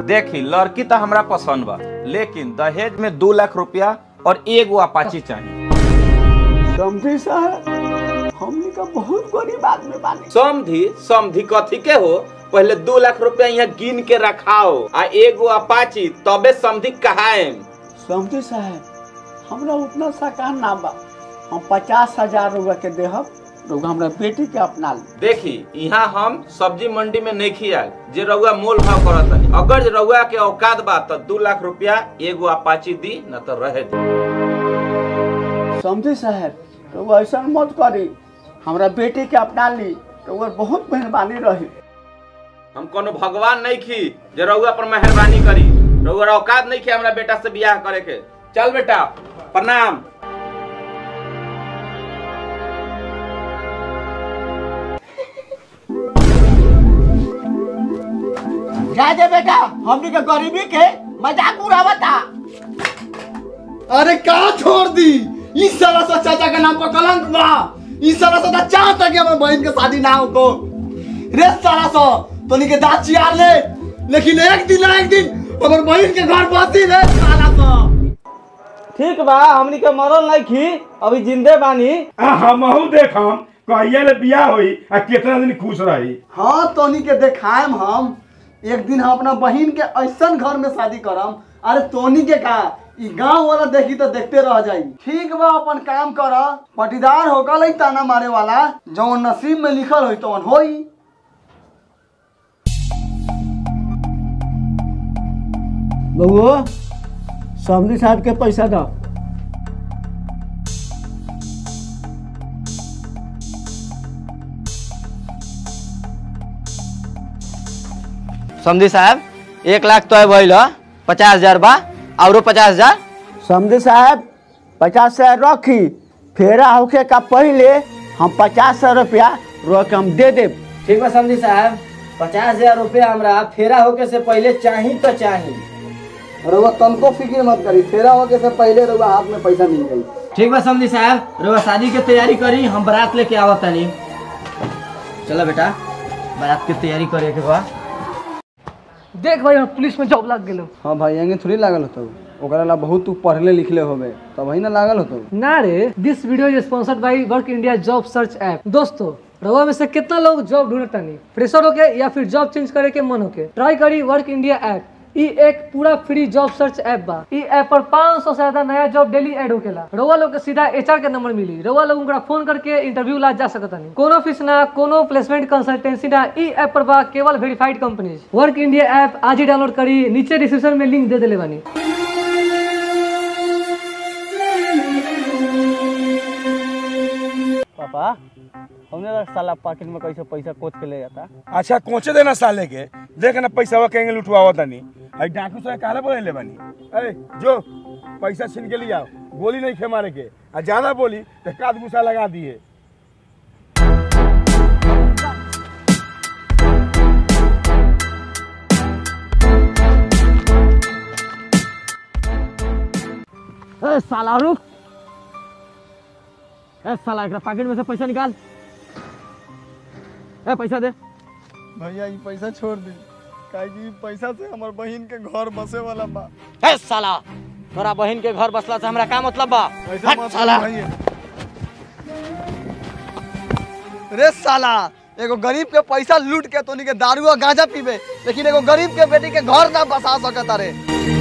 देखी लड़की तो हमरा पसंद बा, लेकिन दहेज में 2 लाख रुपया और एगो अपाची चाहिए। समझी साहब, हमनी का बहुत गरीब आदमी बानी। समझी कथी के हो? पहले 2 लाख रुपया यहाँ गिन के रखाओ आ एगो अपाची, तबे समझी कहाएम। समझी साहब, हमरा उतना साकार ना बा, हम 50,000 रुपया के देहब, रउआ हमरा बेटी के अपना ली। देखी यहाँ हम सब्जी मंडी में नहीं खियाल जे रउआ मोल भाव करत नहीं। अगर रउआ के औकात बा तो 2 लाख रुपया एगो अपाची दी, न तो रहे दी। समझी साहब, रउआ ऐसा मत करी, हमरा बेटी के अपना ली, रउआ बहुत मेहरबानी रही। हम कोनो भगवान नहीं खी जे रउआ पर मेहरबानी करी। रउआ औकात नहीं खी हमरा बेटा से बियाह करे के। चल बेटा, प्रणाम। जा बेटा, हमनी के गरीबी के मजाक उड़ावता। अरे का छोड़ दी, इस साला सा चाचा के नाम पर कलंक बा। इस साला सा चाहता कि हमारे बहन के शादी ना हो को। रे साला सा तोनी के दांत चियार ले, लेकिन एक दिन ना एक दिन हमारे बहन के घर बसी रे साला सा। ठीक बा, हमनी के मरल नहीं खी, अभी जिंदे बानी। हमहू देखम कहिया ले बियाह होई आ कितना दिन खुश रही। हाँ तोनी के देखाएम हम, एक दिन हम अपना बहन के ऐसा घर में शादी करम। अरे तोनी के का ई गांव वाला देखी तो देखते रह जाई। ठीक बा, अपन काम कर, पटीदार होकर ताना मारे वाला, जो नसीब में लिखल होई तो होई। बउआ, समझी साहब के पैसा दो। समझी साहब 1 लाख तो भइल, 50,000 बा और 50,000। समझी साहब 50,000 रखी, फेरा होके का पहले हम 50,000 रुपया रोक हम दे दे। ठीक बा समझी साहब, 50,000 रुपया हमरा फेरा होके से पहले चाहिए तो चाहिए। रउआ तनको फिक्र मत करी, फेरा होके से पहले रउआ हाथ में पैसा मिल गई। ठीक बा समझी साहब, रउआ शादी के तैयारी करी, हम बारात लेके आवत तानी। चलो बेटा, बारात की तैयारी करे के बा। देख भाई, हम पुलिस में जॉब लग गेलो। हाँ भाई, एंगे थोड़ी लागल होतो, ओकरा ला बहुत तू पढ़ले लिखले होबे, तब वही ना लागल होतो ना रे। This video is sponsored by Work India job search app. दोस्तों, रउआ में से कितना लोग जॉब ढूंढता नहीं, फ्रेशर होके या फिर जॉब चेंज करे के मन होके, ट्राई करी वर्क इंडिया ऐप। ई एक पूरा फ्री जॉब सर्च ऐप बा। ई ऐप पर 500 से ज्यादा नया जॉब डेली ऐड होकेला। रउआ लोग के सीधा एचआर के नंबर मिली, रउआ लोग उनका फोन करके इंटरव्यू ला जा सकता नहीं। कोनो फीस ना, कोनो प्लेसमेंट कंसल्टेंसी ना। ई ऐप पर बा केवल verified companies. Work India app आज ही डाउनलोड करी, नीचे डिस्क्रिप्शन में लिंक दे देले बानी। पापा, हमने साला पॉकेट में कैसे पैसा कोच के ले जाता। अच्छा कोचे देना साले के, देख ना पैसा कहेंगे लुटवावा तनी। आई डाकू से काला बोले ले बनी। ए जो पैसा छीन के ले आओ, गोली नहीं खे मारे के, आ ज्यादा बोली तो काद गुस्सा लगा दिए। ए साला रुक, ए साला एकरा पॉकेट में से पैसा निकाल। ए पैसा दे। भैया ये पैसा छोड़ दी, काहे कि पैसा से हमार बहन के घर बसे वाला बा। ए साला, तोरा बहन के घर बसला से हमरा का मतलब बा? हट साला। रे साला, एगो गरीब के पैसा लूट के तोनी के दारू और गांजा पीबे, लेकिन एगो गरीब के बेटी के घर ना बसा सकता रे।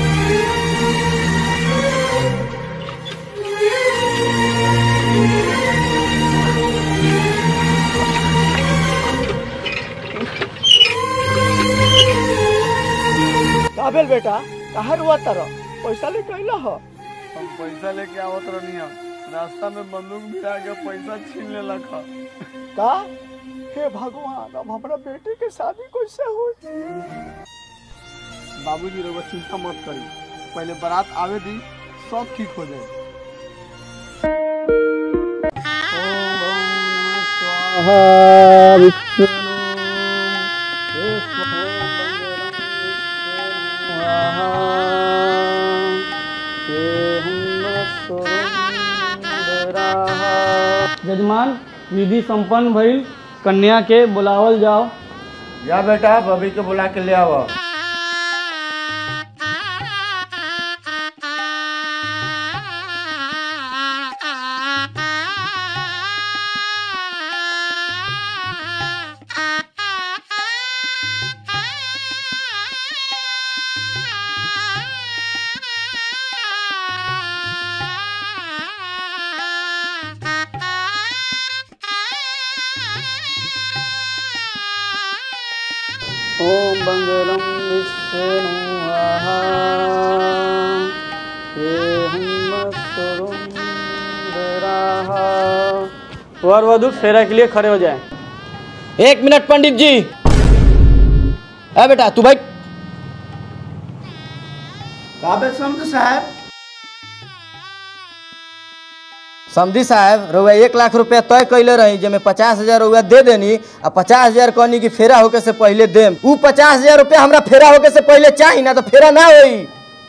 काबिल बेटा, कहाँ रुआ तारा? पैसा लेके अइला हो? हम पैसा लेके आवत रहनी, रास्ता में बंदूक भिड़ा के पैसा छीन लेलक ह। का? हे भगवान, अब हमरा बेटी के शादी कैसे हुई? बाबूजी रउआ चिंता मत करी, पहले बारात आवे दी, सब ठीक हो जाए। जजमान, विधि संपन्न भइल, कन्या के बुलावल जाओ। जा बेटा, बबी के बुला के ले आओ। बंगरम विष्णुआहा वर वधु फेरा के लिए खड़े हो जाए। 1 मिनट पंडित जी। है बेटा तू भाई। समझ साहब। समझी साहब रउआ 1 लाख रुपया तय कैले रही जेमे 50,000 रउआ दे देनी आ 50,000 कहनी कि फेरा होके से पहले देम। उ 50,000 रुपया हमरा फेरा होके से पहले चाहिए ना तो फेरा ना होई।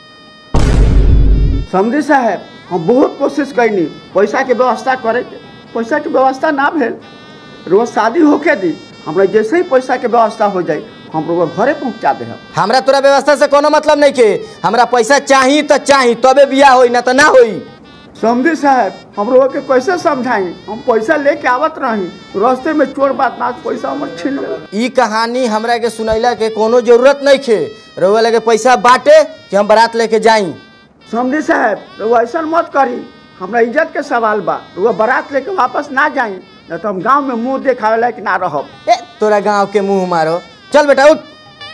समझी साहब हम बहुत कोशिश कैनी पैसा के व्यवस्था करे के, पैसा के व्यवस्था ना भेल। रोज शादी होके दी हमरा जैसे ही पैसा के व्यवस्था हो जाए हम रोज घरे पहुँचा दे। हमरा तोरा व्यवस्था से कोनो मतलब नहीं के। हमरा पैसा चाहिए तो चाहिए तबे बियाह होई ना तो ना होई। समझी साहब हम लोग के कैसे समझाई, हम पैसा लेके आवत रही रास्ते में चोर बात ना पैसा हमर छीन ले। ई कहानी हमरा के सुनैला के कोनो जरूरत नहीं खे। रउआ लगे पैसा बाटे कि हम बारात लेके जाई। समझी साहब रुआ ऐसा मत करी, हमरा इज्जत के सवाल बा। रुआ बारात लेके वापस ना जाई न तो हम गांव में मुंह देखावे लायक ना रहब। ए तोरा गांव के मुंह मारो। चल बेटा उठ।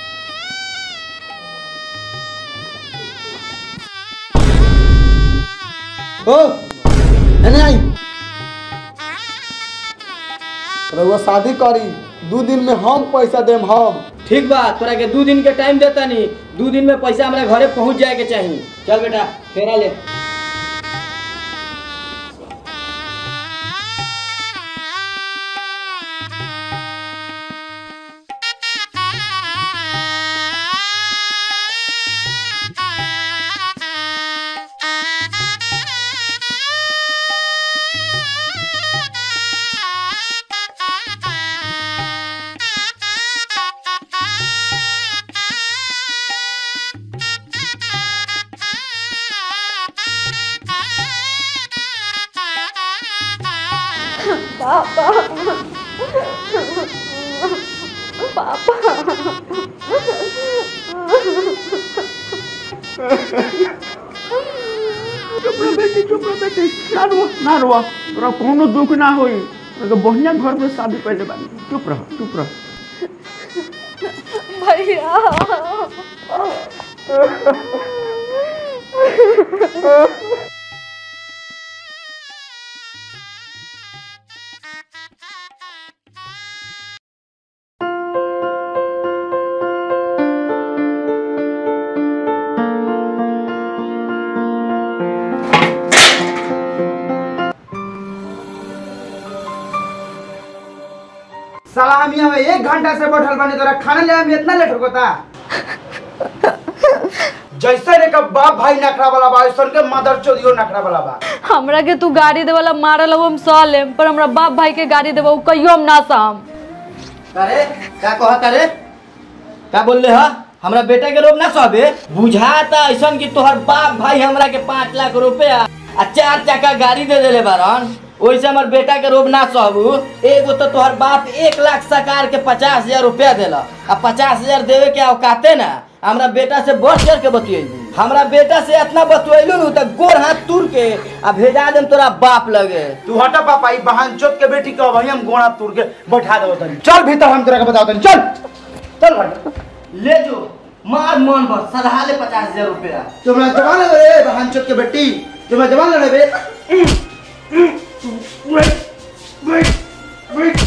ओ नहीं रउआ शादी करी 2 दिन में हम पैसा देम। हम ठीक बा तोरा के 2 दिन के टाइम देता नहीं। 2 दिन में पैसा हमारे घरे पहुंच जाए के चाहिए। चल बेटा फेरा ले। पापा पापा चुप रह बेटी ना रुआ तोरा कोनो दुख ना होई। बढ़िया घर में शादी पहले बानी। चुप रह भैया। सलामिया में 1 घंटा से बैठल बानी तोरा खाना ले में इतना लेट होता। जैसे रे का बाप भाई नखरा वाला बा ऐसन के मदर चोदियो नखरा वाला बा। हमरा के तू गाड़ी देवाला मारल हम सह लेम पर हमरा बाप भाई के गाड़ी देबो कहियो हम ना सहम। अरे क्या कहत रे क्या बोल ले? हमरा बेटा के रोब ना सहबे? बुझाता ऐसन कि तोहर बाप भाई हमरा के 5 लाख रुपया आ 4 चक्का गाड़ी दे देले बारन। वैसे हमार बेटा के रोब ना सहबू। एगो तो तोहर बाप 1 लाख सरकार के 50,000 रुपया देला आ 50,000 देवे के औकाते ना हमरा बेटा से बढ़ चढ़ के बतियलू। हमरा बेटा से इतना बतुएलू नु त गोर हाथ तुर के आ भेजा देम तोरा बाप लगे। तू हटा पापा ई बहन चोद के बेटी के वही हम गोड़ा तुर के बैठा देबो तनी। चल भीतर हम तोरा के बताओ तनी। चल भाई ले जो मार मन भर सधा ले 50,000 रुपया। तुम्हारा जवान है रे बहन चोद के बेटी। तुम्हारा जवान है बे। वेट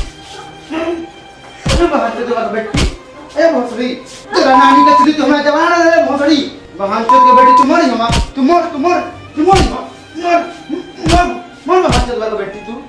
बहन चोद के बेटी ए भोसड़ी तेरा नानी का चली तुम्हारा जवान है भोसड़ी। बहन चोद के बेटी तुम मर हम तुम मर बहन चोद के बेटी तू।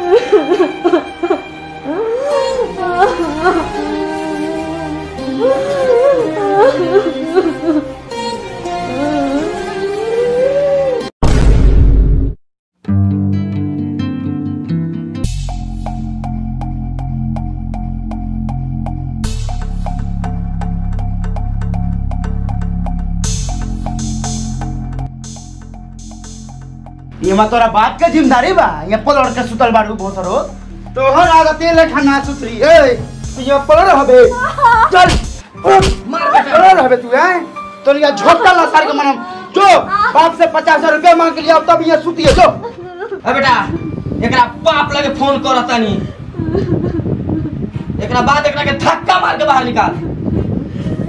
ये मत तोरा बात के जिम्मेदारी बा। ये पलड़ के सुतल बाड़ू भोसरो तोहर आदत ले खाना सुतरी। ए ये पलड़ हबे। चल मार बेटा पलड़ हबे तू। है तो ये झोटा ला सार के मनम जो बाप से 50,000 रुपया मांग के लिया तब ये सुतिए जो। ए बेटा एकरा बाप लगे फोन करतानी। एकरा बाद एकरा के धक्का मार के बाहर निकाल।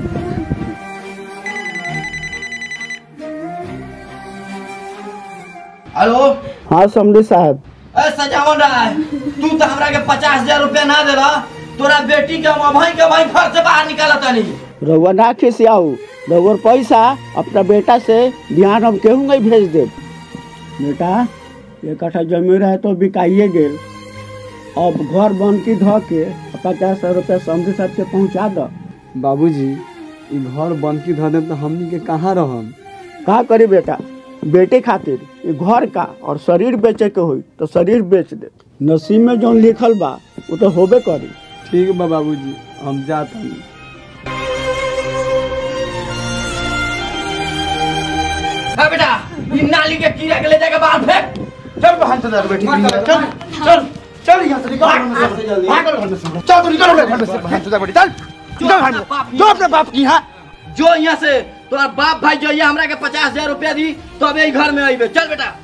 हेलो। हाँ समझी साहब। ए सजावन राय, तू तो हमरा के 50,000 रुपया ना दे रहा, तोरा बेटी के भाई घर से बाहर निकाला तनी। रउआ ना खिसियाऊ, रउआ पैसा अपना बेटा से ध्यान अब केहू नहीं भेज दे। बेटा 1 कट्ठा जमीन है तो बिकाइए गेल, अब घर बनकी ध के 50,000 रुपया समझी साहब के पहुँचा दो। बाबूजी ई घर बनकी ध देम तो हमनी के कहाँ रहम? का करी बेटा, बेटे खातिर ये घर का और शरीर बेचे के होई तो शरीर बेच दे। नसीब में जो लिखल बा वो तो होबे करी। ठीक बा बाबूजी, हम जात हनी। हां बेटा, ई नाली के कीड़ा के ले जाके बाहर फेंक। चल बहन से दर बेटी, चल चल चल यहाँ से निकल घर से जल्दी। चल तू निकल घर से, बहन से दर बेटी, चल निकल घर से। जो अपने बाप की यहाँ जो यहाँ से तोरा बाप भाई जो ये हमरा के 50,000 रुपया दी तो अब घर में आइबे। चल बेटा।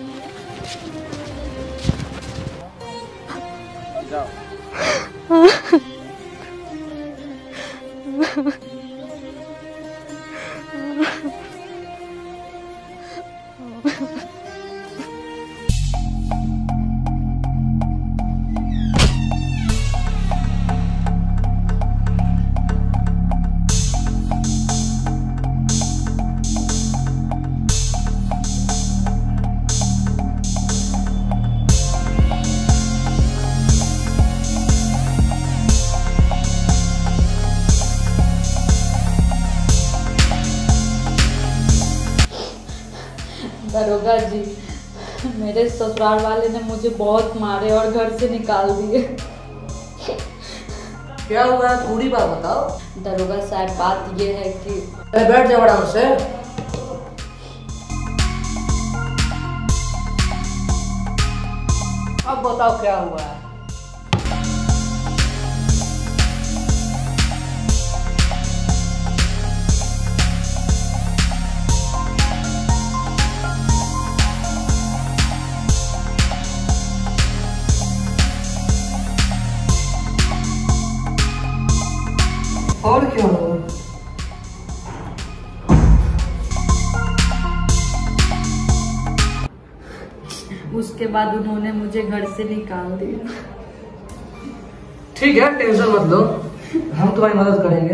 दरोगा जी, मेरे ससुराल वाले ने मुझे बहुत मारे और घर से निकाल दिए। क्या हुआ है, पूरी बात बताओ। दरोगा साहब, बात ये है कि बैठ जाओ आराम से। अब बताओ क्या हुआ है। और क्यों? उसके बाद उन्होंने मुझे घर से निकाल दिया। ठीक है, टेंशन मत लो, हम तुम्हारी मदद करेंगे।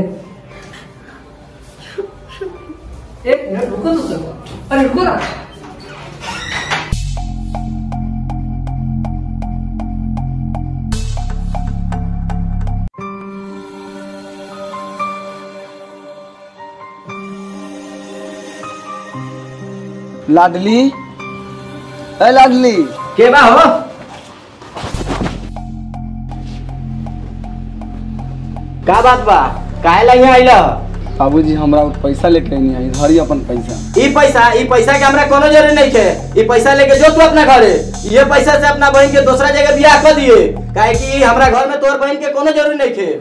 एक मिनट रुको तो। अरे रुको ना। लाडली, ए लाडली, के बा हो? का बात बा? काहे ला यहाँ आइला? बाबूजी हमरा पैसा लेके नहीं आई, धरी अपन पैसा। ई पैसा के हमरा कोनो जरूरी नहीं है। ई पैसा लेके जो तू अपना घरे, ये पैसा से अपना बहन के दूसरा जगह बियाह कर दिए, काहे कि हमरा घर में तोर बहन के कोनो जरूरी नहीं है।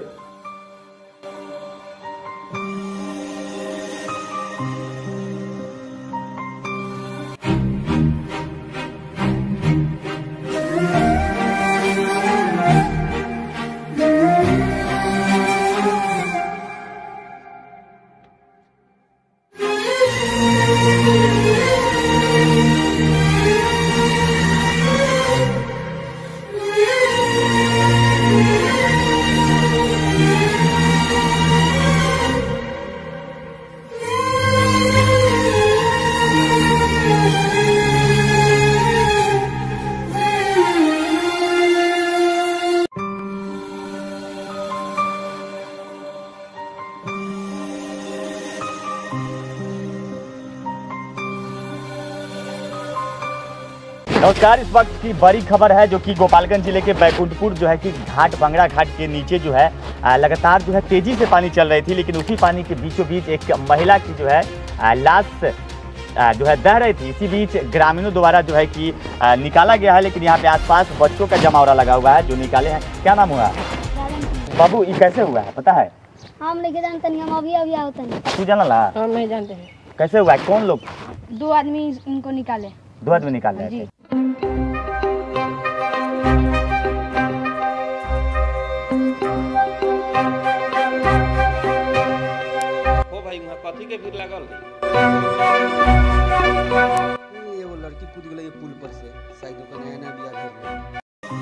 नमस्कार। इस वक्त की बड़ी खबर है जो कि गोपालगंज जिले के बैकुंठपुर जो है कि घाट बंगड़ा घाट के नीचे जो है लगातार जो है तेजी से पानी चल रही थी, लेकिन उसी पानी के बीचों बीच एक महिला की जो है लाश जो है दह रही थी। इसी बीच ग्रामीणों द्वारा जो है कि निकाला गया है, लेकिन यहाँ पे आसपास बच्चों का जमावड़ा लगा हुआ है जो निकाले हैं। क्या नाम हुआ बाबू, ये कैसे हुआ है पता है? हम लेके जानते नहीं, हम अभी आवते हैं। तू जाना ला? हम नहीं जानते हैं। कैसे हुआ है? कौन लोग? 2 आदमी इनको निकाले। 2 आदमी निकाल रहे थे। हो भाई, वहाँ कथी के भीड़ लागल है? लड़की कूद गई पुल पर से, शायद ओकर नया नया बियाह भेल रहे।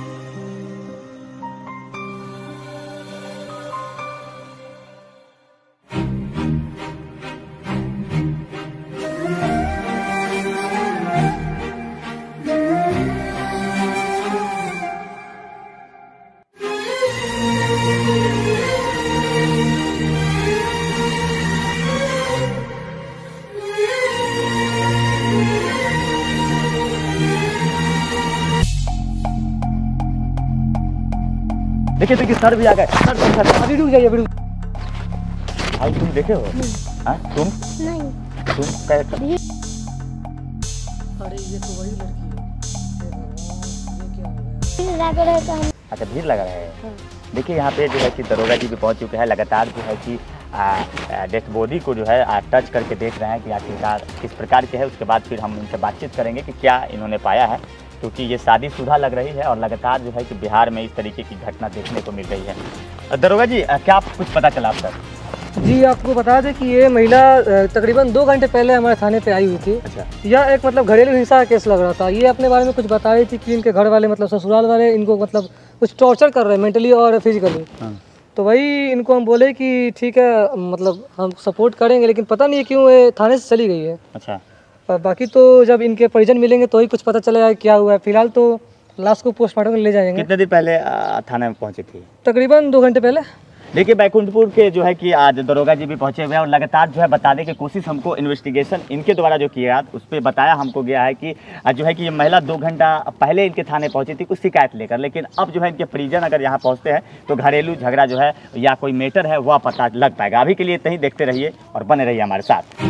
देखिए देखिए सर भी आ गए। सर अभी रुक जाइए, अभी रुक। भाई तुम देखे हो? हाँ तुम नहीं। तुम क्या? अरे ये तो वही लड़की है। ये क्या हो गया? लग रहा है तो हम अच्छा भीड़ लगा रहे हैं। देखिए यहाँ पे जो है कि दरोगा जी भी पहुँच चुके हैं, लगातार जो है कि डेथ बॉडी को जो है टच करके देख रहे हैं कि आखिरकार किस प्रकार के है। उसके बाद फिर हम इनसे बातचीत करेंगे कि क्या इन्होंने पाया है, क्योंकि ये शादीशुदा लग रही है और लगातार जो है कि बिहार में इस तरीके की घटना देखने को मिल रही है। दरोगा जी क्या आप कुछ पता चला आप सर? जी आपको बता दें कि ये महिला तकरीबन 2 घंटे पहले हमारे थाने पे आई हुई थी। अच्छा। यह एक मतलब घरेलू हिंसा का केस लग रहा था। ये अपने बारे में कुछ बता रही थी कि इनके घर वाले मतलब ससुराल वाले इनको मतलब कुछ टॉर्चर कर रहे हैं मेंटली और फिजिकली। तो वही इनको हम बोले कि ठीक है मतलब हम सपोर्ट करेंगे, लेकिन पता नहीं क्यों ये थाने से चली गई है। अच्छा। बाकी तो जब इनके परिजन मिलेंगे तो ही कुछ पता चलेगा क्या हुआ है। फिलहाल तो लाश को पोस्टमार्टम ले जाएंगे। कितने दिन पहले थाने में पहुंची थी? तकरीबन 2 घंटे पहले। देखिए बैकुंठपुर के जो है कि आज दरोगा जी भी पहुंचे हुए हैं और लगातार जो है बताने की कोशिश हमको इन्वेस्टिगेशन इनके द्वारा जो किया उस पर बताया हमको गया है कि जो है कि ये महिला 2 घंटा पहले इनके थाने पहुंची थी कुछ शिकायत लेकर, लेकिन अब जो है इनके परिजन अगर यहाँ पहुंचते हैं तो घरेलू झगड़ा जो है या कोई मैटर है वह पता लग पाएगा। अभी के लिए इतना ही, देखते रहिए और बने रहिए हमारे साथ।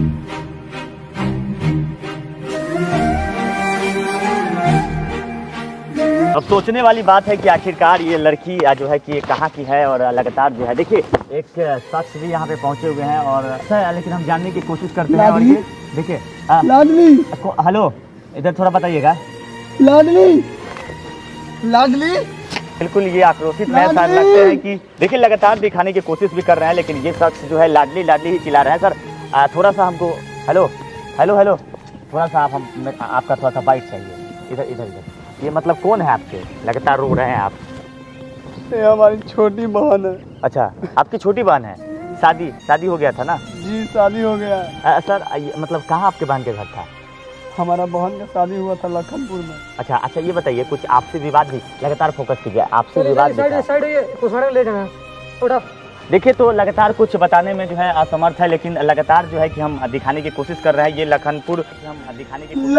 अब सोचने वाली बात है कि आखिरकार ये लड़की जो है कि ये कहाँ की है और लगातार जो है देखिए एक शख्स भी यहाँ पे पहुँचे हुए हैं और लेकिन हम जानने की कोशिश करते हैं। और ये देखिए लाडली, हेलो इधर थोड़ा बताइएगा। लाडली, लाडली, बिल्कुल ये आक्रोशित महसूस लगते हैं कि देखिए लगातार दिखाने की कोशिश भी कर रहे हैं, लेकिन ये शख्स जो है लाडली लाडली ही चिल्ला रहे हैं। सर थोड़ा सा हमको हेलो हेलो हेलो थोड़ा सा आपका थोड़ा सा बाइट चाहिए। इधर इधर इधर ये मतलब कौन है आपके? लगातार रो रहे हैं आप? ये हमारी छोटी बहन है। अच्छा आपकी छोटी बहन है। शादी हो गया था ना? जी शादी हो गया। सर मतलब कहाँ आपके बहन के घर था? हमारा बहन का शादी हुआ था लखनपुर में। अच्छा ये बताइए कुछ आपसी विवाद भी लगातार फोकस कीजिए, आपसी विवाद ले जाना थोड़ा। देखिए तो लगातार कुछ बताने में जो है असमर्थ है, लेकिन लगातार जो है कि हम दिखाने की कोशिश कर रहे हैं। ये लखनपुर हम दिखाने की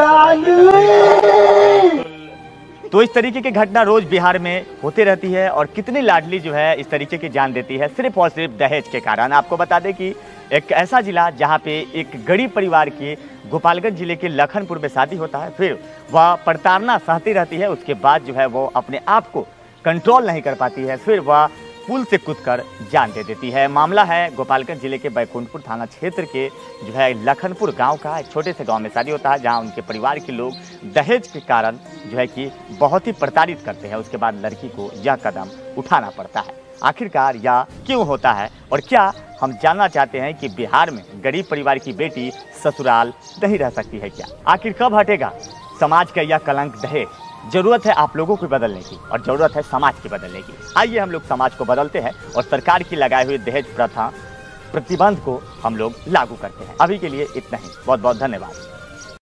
तो इस तरीके की घटना रोज बिहार में होती रहती है और कितनी लाडली जो है इस तरीके की जान देती है सिर्फ और सिर्फ दहेज के कारण। आपको बता दें कि एक ऐसा जिला जहां पे एक गरीब परिवार की गोपालगंज जिले के लखनपुर में शादी होता है, फिर वह प्रताड़ना सहती रहती है। उसके बाद जो है वो अपने आप को कंट्रोल नहीं कर पाती है, फिर वह पुल से कूदकर जान दे देती है। मामला है गोपालगंज जिले के बैकुंठपुर थाना क्षेत्र के जो है लखनपुर गांव का। एक छोटे से गांव में शादी होता है जहां उनके परिवार के लोग दहेज के कारण जो है कि बहुत ही प्रताड़ित करते हैं। उसके बाद लड़की को यह कदम उठाना पड़ता है। आखिरकार यह क्यों होता है और क्या हम जानना चाहते हैं कि बिहार में गरीब परिवार की बेटी ससुराल नहीं रह सकती है क्या? आखिर कब हटेगा समाज का यह कलंक दहेज? जरूरत है आप लोगों को बदलने की और जरूरत है समाज की बदलने की। आइए हम लोग समाज को बदलते हैं और सरकार की लगाए हुए दहेज प्रथा प्रतिबंध को हम लोग लागू करते हैं। अभी के लिए इतना ही, बहुत बहुत धन्यवाद।